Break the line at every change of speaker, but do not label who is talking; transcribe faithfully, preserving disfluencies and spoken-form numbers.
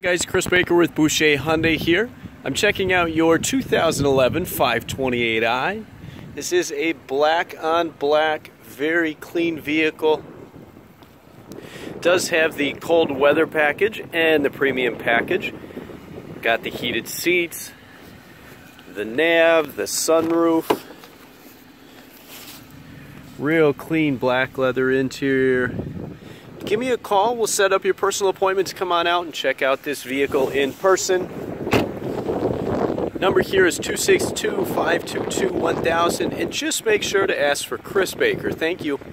Guys, Chris Baker with Boucher Hyundai here. I'm checking out your two thousand eleven five twenty-eight i. This is a black on black, very clean vehicle. It does have the cold weather package and the premium package. Got the heated seats, the nav, the sunroof. Real clean black leather interior. Give me a call. We'll set up your personal appointment to come on out and check out this vehicle in person. Number here is two six two, five two two, one thousand, and just make sure to ask for Chris Baker. Thank you.